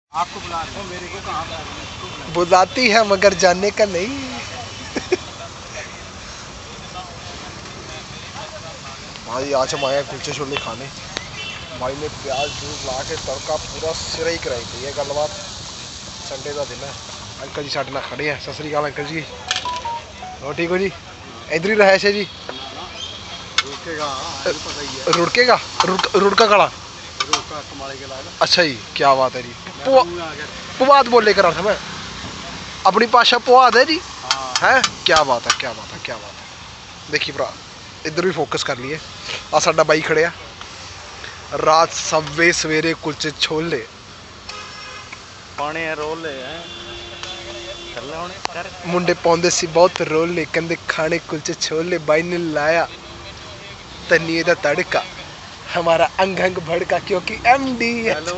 आपको बुला रहे हो, मेरे को कहाँ बुला रहे हो? बुलाती है मगर जानने का नहीं। भाई आज हम आए कुलचे छोले खाने। भाई ने प्याज जूस ला के तड़का पूरा सिरा ही कराई थी। ये गलबात संडे का दिन है। अंकल जी साढ़े ना खड़े हैं। सत श्री अकाल अंकल जी, हो ठीक हो जी? इधर ही रहे से जी। रुड़केगा रुड़का कड़ा। अच्छा जी, क्या बात है जी। पुआद बोले करा था मैं, अपनी भाषा पुआद है जी। है क्या बात है, क्या बात है, क्या बात है। देखिए भरा इधर भी फोकस कर लिए। आ साडा बाई खड़े आ। रात सवे सवेरे कुलचे छोले पाने रोले हैं मुंडे पाउंदे सी बहुत रोले, कहंदे खाने कुलचे छोले। बाई ने लाया धनिए दा तड़का, हमारा अंग अंग भड़का क्योंकि MDH।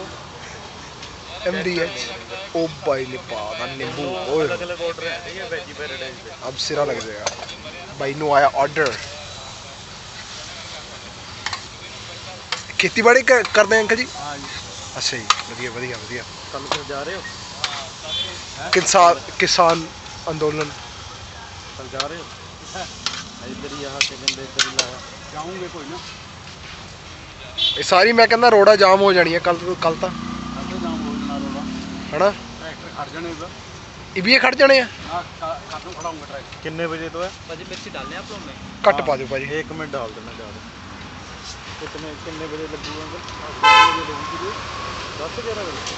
ओ भाई ने पादा नींबू। अब सिरा लग जाएगा। भाई नु आया ऑर्डर। खेती बाड़ी करते हैं अंकल जी? अच्छा जी, वधिया वधिया वधिया। कल फिर जा रहे हो? किसान अंदोलन कल जा रहे हो? इधर ही यहाँ से इधर ही लाया जाऊंगे कोई ना। ये सारी मैं कहना रोड़ा जाम हो जानी है कल तक है ना। ट्रैक्टर खड़ जाने इधर, ये खड़ जाने हैं। कितने बजे तो है? बजे मिर्ची डालने आप लोग ने कट पा दो भाजी। 1 मिनट डाल देना ज़्यादा। कितने बजे लगेगा? 10-11 बजे।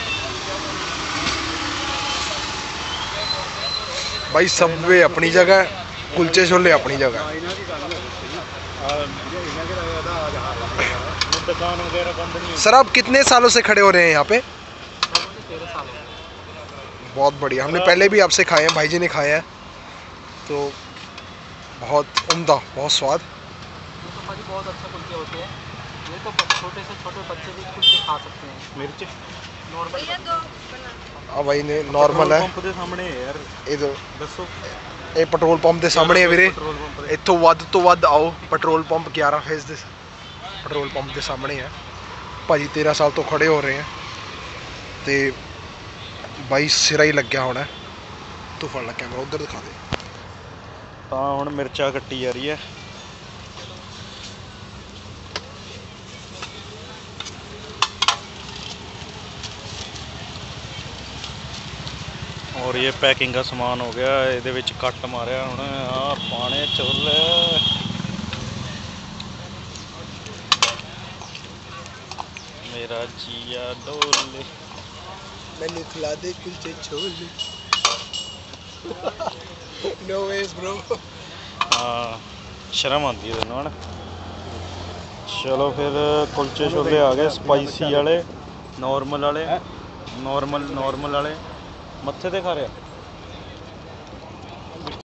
भाई सबवे अपनी जगह, कुलचे छोले अपनी जगह। दुकान वगैरह बंद नहीं। सर आप कितने सालों से खड़े हो रहे हैं यहाँ पे? बहुत बढ़िया। हमने पहले भी आपसे खाए हैं, भाई जी ने खाए हैं, तो बहुत उम्दा, बहुत स्वाद। तो बहुत अच्छे कुलचे होते हैं। ये तो छोटे से छोटे बच्चे भी कुलचे खा सकते हैं। मिर्च आ भाई ने नॉर्मल है। पंप के सामने है यार। इधर दसो ਇਹ ਪੈਟਰੋਲ ਪੰਪ ਦੇ ਸਾਹਮਣੇ ਹੈ ਵੀਰੇ। ਇੱਥੋਂ ਵੱਧ ਤੋਂ ਵੱਧ ਆਓ। ਪੈਟਰੋਲ ਪੰਪ 11 ਫੇਜ਼ ਦੇ ਪੈਟਰੋਲ ਪੰਪ ਦੇ ਸਾਹਮਣੇ ਹੈ। ਭਾਜੀ 13 ਸਾਲ ਤੋਂ ਖੜੇ ਹੋ ਰਹੇ ਹੈ ਤੇ ਬਾਈ ਸਿਰਾ ਹੀ ਲੱਗਿਆ ਹੋਣਾ। ਤੂੰ ਫੜ ਲੈ ਕੈਮਰਾ, ਉਧਰ ਦਿਖਾ ਦੇ। ਤਾਂ ਹੁਣ ਮਿਰਚਾਂ ਕੱਟੀ ਜਾ ਰਹੀ ਹੈ। और ये पैकिंग का समान हो गया। ये कट मारिया हुण आ पाने छोले। मेरा जिया डोले, मैंने खिला दे kulche chole. No way bro. हाँ शर्म आती है तेन है। चलो फिर कुलचे छोले आ गए, स्पाइसी वाले, नॉर्मल वाले, नॉर्मल वाले। मत्थे ते खा रहे